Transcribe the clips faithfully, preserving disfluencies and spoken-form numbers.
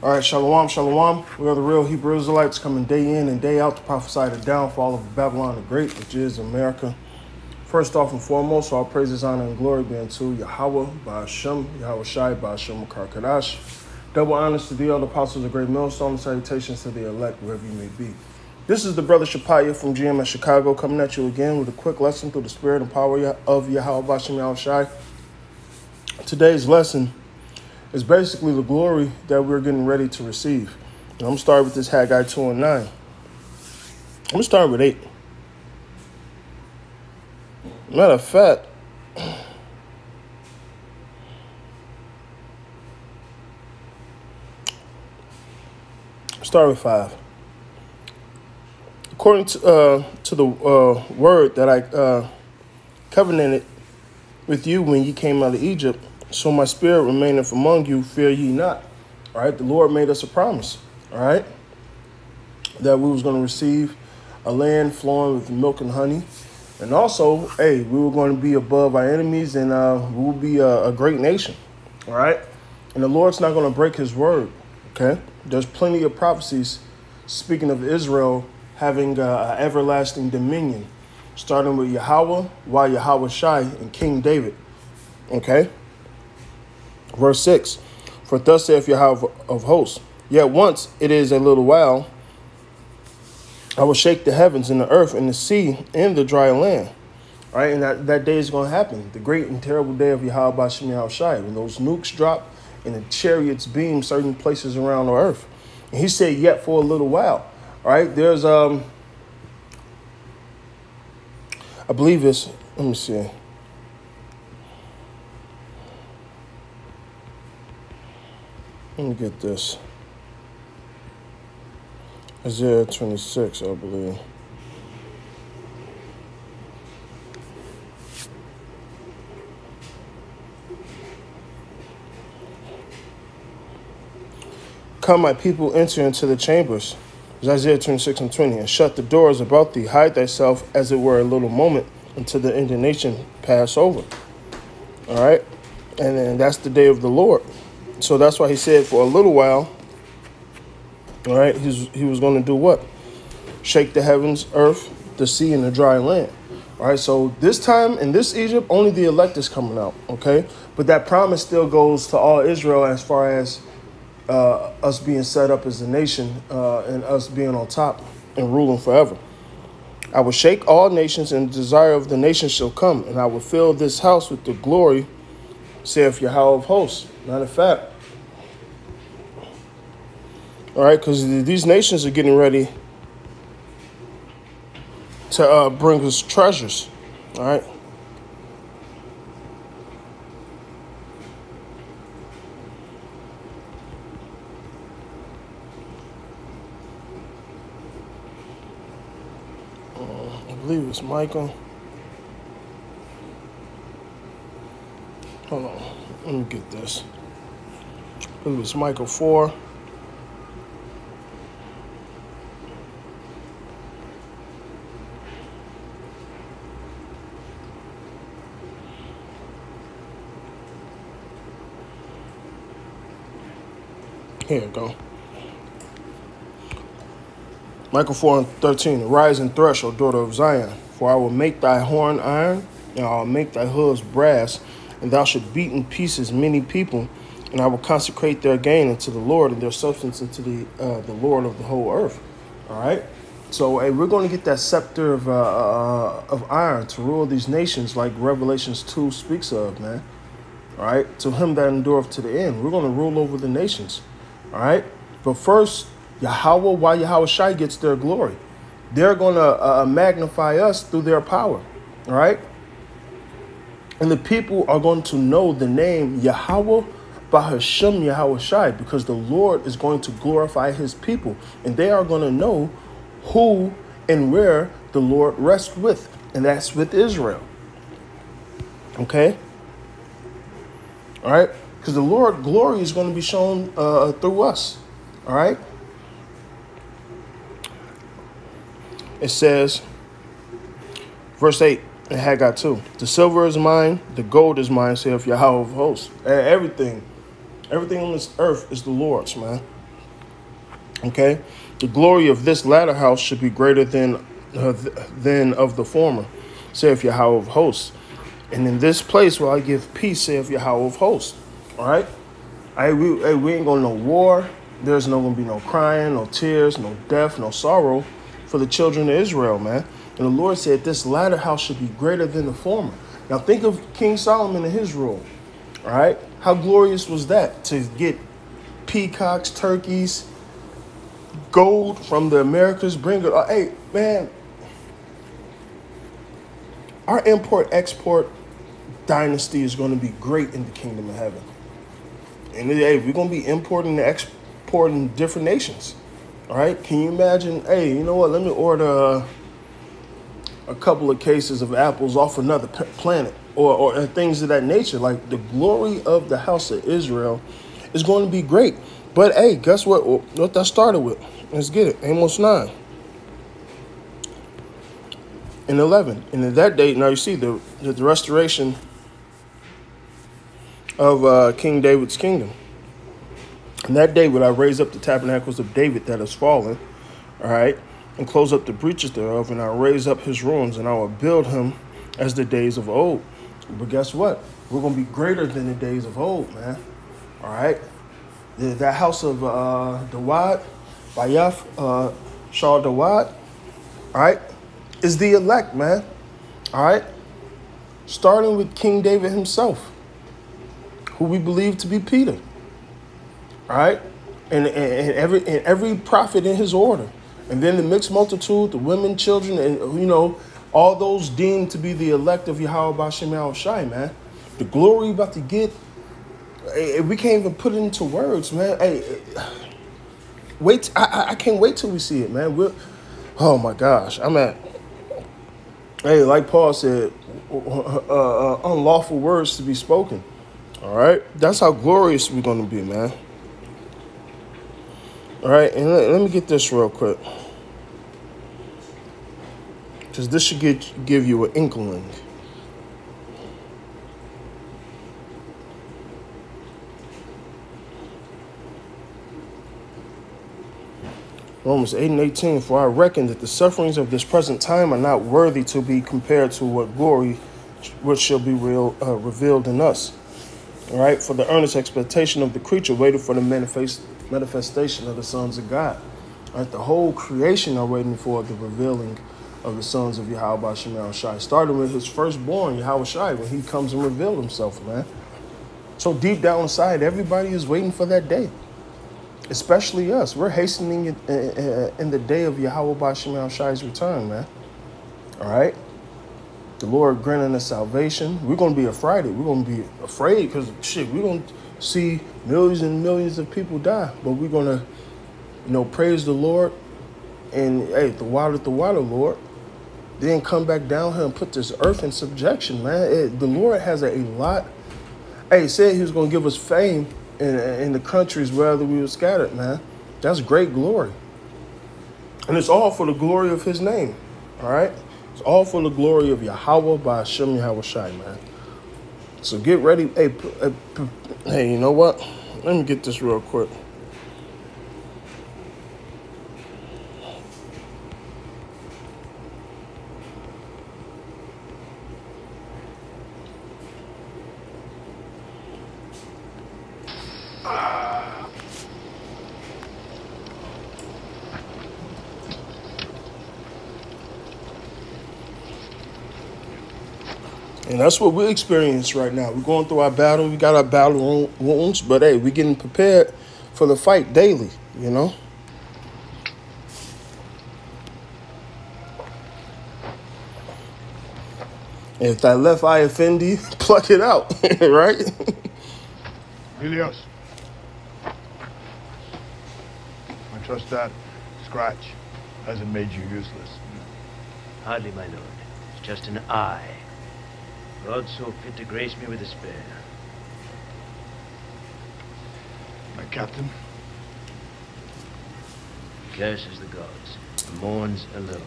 All right, shalom, shalom. We are the real Hebrew Israelites coming day in and day out to prophesy the downfall of Babylon the Great, which is America. First off and foremost, all praises, honor, and glory be unto Yahweh, Ba'ashem, Yahweh Shai, Ba'ashem, Makar Kadash. Double honors to the elder apostles of Great Millstone, and salutations to the elect, wherever you may be. This is the brother Shapaya from G M S Chicago, coming at you again with a quick lesson through the spirit and power of Yahweh, Ba'ashem, Yahweh Shai. Today's lesson is basically the glory that we're getting ready to receive. And I'm going to start with this Haggai two and nine. I'm going to start with eight. Matter of fact, start with five. According to, uh, to the uh, word that I uh, covenanted with you when you came out of Egypt, so my spirit remaineth among you, fear ye not. All right, the Lord made us a promise, all right, that we was going to receive a land flowing with milk and honey. And also, hey, we were going to be above our enemies, and uh, we will be a, a great nation, all right? And the Lord's not going to break his word, okay? There's plenty of prophecies speaking of Israel having uh, everlasting dominion, starting with Yahweh, while Yahweh Shai, and King David, okay? Verse six, for thus saith Yahweh of hosts, yet once it is a little while, I will shake the heavens and the earth and the sea and the dry land. All right, and that, that day is going to happen. The great and terrible day of Yahweh Ba'ashem Yahweh Shai, when those nukes drop and the chariots beam certain places around the earth. And he said, yet for a little while. All right, there's, um, I believe it's, let me see. Let me get this. Isaiah twenty-six, I believe. Come, my people, enter into the chambers. It's Isaiah twenty-six and twenty. And shut the doors about thee. Hide thyself, as it were, a little moment, until the indignation pass over. All right? And then that's the day of the Lord. So that's why he said for a little while, all right, he's, he was going to do what? Shake the heavens, earth, the sea, and the dry land. All right, so this time in this Egypt, only the elect is coming out, okay? But that promise still goes to all Israel as far as uh, us being set up as a nation uh, and us being on top and ruling forever. I will shake all nations, and the desire of the nations shall come, and I will fill this house with the glory, saith Yahweh of hosts. Matter of fact, all right, because these nations are getting ready to uh, bring us treasures, all right? Uh, I believe it's Micah. Hold on, let me get this. I believe it's Micah four. Here you go. Micah four and thirteen. Arise and thresh, O daughter of Zion, for I will make thy horn iron, and I will make thy hooves brass, and thou shalt beat in pieces many people, and I will consecrate their gain unto the Lord, and their substance unto the uh, the Lord of the whole earth. All right. So, hey, we're going to get that scepter of uh, uh, of iron to rule these nations, like Revelations two speaks of, man. All right. To him that endureth to the end, we're going to rule over the nations. All right. But first, Yahweh, while Yahweh Shai gets their glory, they're going to uh, magnify us through their power. All right. And the people are going to know the name Yahweh Ba'ashem Yahweh Shai, because the Lord is going to glorify his people. And they are going to know who and where the Lord rests with. And that's with Israel. Okay. All right. Because the Lord glory is going to be shown uh, through us. All right. It says, verse eight in Haggai two, the silver is mine, the gold is mine, saith Yahweh of hosts. Everything, everything on this earth is the Lord's, man. Okay, the glory of this latter house should be greater than uh, th- than of the former, saith Yahweh of hosts. And in this place will I give peace, saith Yahweh of hosts. All right, I we hey, we ain't gonna no war. There's no gonna be no crying, no tears, no death, no sorrow for the children of Israel, man. And the Lord said this latter house should be greater than the former. Now think of King Solomon and his rule. All right, how glorious was that to get peacocks, turkeys, gold from the Americas, bring it. Uh, hey, man, our import-export dynasty is going to be great in the kingdom of heaven. And hey, we're going to be importing and exporting different nations. All right, can you imagine? Hey, you know what? Let me order uh, a couple of cases of apples off another p- planet or, or things of that nature. Like the glory of the house of Israel is going to be great. But hey, guess what? What that started with? Let's get it. Amos nine and eleven. And in that day, now you see the, the restoration of uh, King David's kingdom. In that day would I raise up the tabernacles of David that has fallen, all right, and close up the breaches thereof, and I'll raise up his ruins, and I will build him as the days of old. But guess what? We're going to be greater than the days of old, man. All right? The, that house of uh, Dawad, Bayaf, uh, Shah Dawad, all right, is the elect, man. All right? Starting with King David himself, who we believe to be Peter. All right? And, and, and every and every prophet in his order. And then the mixed multitude, the women, children, and, you know, all those deemed to be the elect of Yahweh B'Shem Yahweh Shai, man. The glory about to get, hey, we can't even put it into words, man. Hey, wait, I, I can't wait till we see it, man. We're, oh, my gosh. I'm at, hey, like Paul said, uh, uh, unlawful words to be spoken. All right? That's how glorious we're going to be, man. All right, and let, let me get this real quick, because this should get, give you an inkling. Romans eight and eighteen, for I reckon that the sufferings of this present time are not worthy to be compared to what glory which shall be real, uh, revealed in us. All right, for the earnest expectation of the creature waited for the manifest, manifestation of the sons of God. All right, the whole creation are waiting for the revealing of the sons of Yahweh B'Shem Yahweh Shai. Starting with his firstborn, Yahweh Shai, when he comes and reveals himself, man. So deep down inside, everybody is waiting for that day. Especially us. We're hastening in, in, in the day of Yahweh B'Shem Yahweh Shai's return, man. All right? The Lord granting us salvation. We're going to be afraid. We're going to be afraid because, shit, we're going to see millions and millions of people die. But we're going to, you know, praise the Lord. And, hey, the water, the water, Lord. Then come back down here and put this earth in subjection, man. It, the Lord has a, a lot. Hey, he said he was going to give us fame in, in the countries wherever we were scattered, man. That's great glory. And it's all for the glory of his name, all right? It's all for the glory of Yahweh B'Shem Yahweh Shai, man. So get ready. Hey, hey, you know what? Let me get this real quick. And that's what we experience right now. We're going through our battle. We got our battle wounds, but hey, we're getting prepared for the fight daily, you know? And if that left eye offend you, pluck it out, right? Helios. I trust that scratch hasn't made you useless. Hardly, my lord. It's just an eye. God so fit to grace me with a spare. My captain? Curses the gods. Mourns alone.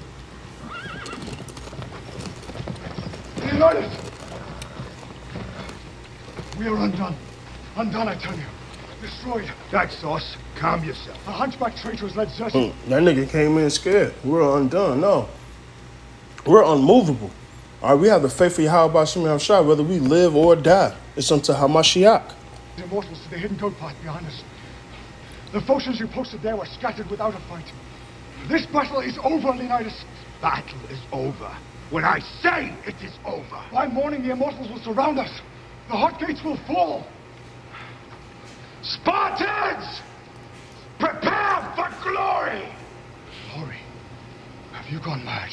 Leonidas! We are undone. Undone, I tell you. destroyed. That's us. Calm yourself. A hunchback traitor has led Zerzan. Mm, that nigga came in scared. We're undone. No. We're unmovable. All right, we have the faith of Yahweh B'Shem Yahushua, whether we live or die. It's unto Hamashiach. The immortals to the hidden goat path behind us. The Phocians you posted there were scattered without a fight. This battle is over, Leonidas. Battle is over. When I say it is over. By morning, the immortals will surround us. The hot gates will fall. Spartans! Prepare for glory! Glory? Have you gone mad?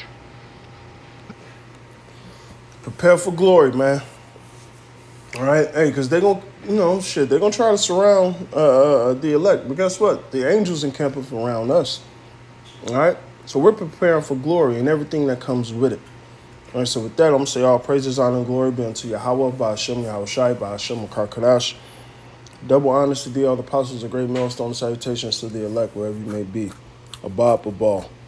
Prepare for glory, man. All right, hey, because they're going to, you know, shit, they're going to try to surround uh, uh, the elect. But guess what? The angels encampeth around us. All right? So we're preparing for glory and everything that comes with it. All right, so with that, I'm going to say all praises, honor, and glory be unto Yahweh, Ba'ashem, Yahushai, Ba'ashem, Makar Kadash. Double honors to thee, all the apostles, a great millstone, salutations to the elect, wherever you may be. Abab, Abal.